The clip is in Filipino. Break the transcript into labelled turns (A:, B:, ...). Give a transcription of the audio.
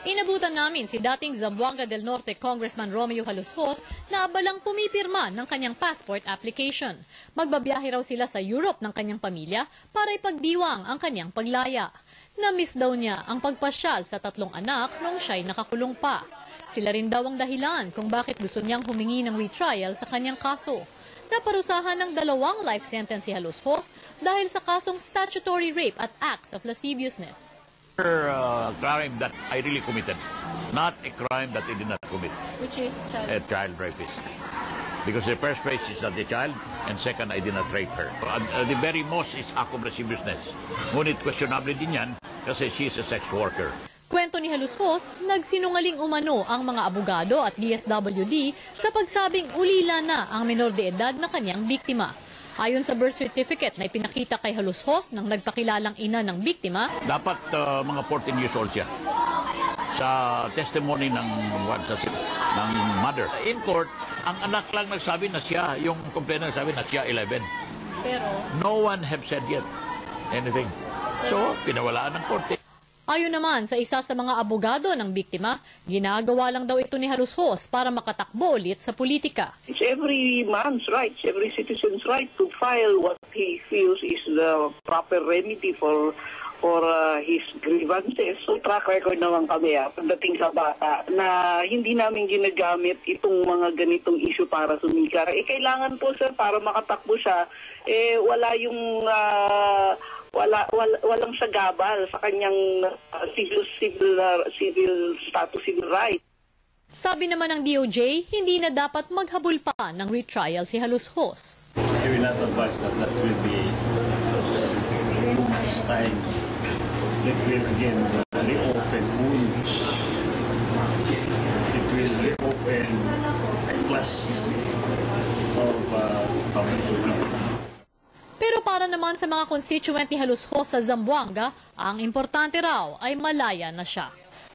A: Inabutan namin si dating Zamboanga del Norte Congressman Romeo Halushos na abalang pumipirma ng kanyang passport application. Magbabiyahe raw sila sa Europe ng kanyang pamilya para ipagdiwang ang kanyang paglaya. Na-miss daw niya ang pagpasyal sa 3 anak nung siya'y nakakulong pa. Sila rin daw ang dahilan kung bakit gusto niyang humingi ng retrial sa kanyang kaso. Naparusahan ng 2 life sentence si Halushos dahil sa kasong statutory rape at acts of lasciviousness.
B: Crime that I really committed, not a crime that I did not commit.
A: Which is
B: Child rapist. Because the first place is not the child, and second, I did not rape her. The very most is act of lasciviousness. Ngunit questionable din yan kasi she is a sex worker.
A: Kwento ni Halushos, nagsinungaling umano ang mga abogado at DSWD sa pagsabing ulila na ang menor de edad na kanyang biktima. Ayon sa birth certificate na ipinakita kay Halushos ng nagpakilalang ina ng biktima,
B: dapat mga 14 years old siya. Sa testimony ng mother. In court, ang anak lang nagsabi na siya, yung complainant nagsabi na siya 11.
A: Pero
B: no one have said yet anything. So, pinawalaan ng korte.
A: ayon naman sa isa sa mga abogado ng biktima, ginagawa lang daw ito ni Halushos para makatakbo ulit sa politika.
C: It's every man's right, every citizen's right to file what he feels is the proper remedy for his grievances. So track record naman kami pagdating sa bata na hindi namin ginagamit itong mga ganitong issue para sumikar. Kailangan po sir para makatakbo siya, wala yung walang sagabal sa kanyang civil status, civil right.
A: Sabi naman ng DOJ, hindi na dapat maghabol pa ng retrial si Halushos.
D: I will not advise that will be too much time. It will again reopen wounds. It will reopen a class of public.
A: Pero para naman sa mga constituent ni Halushos sa Zamboanga, ang importante raw ay malaya na siya.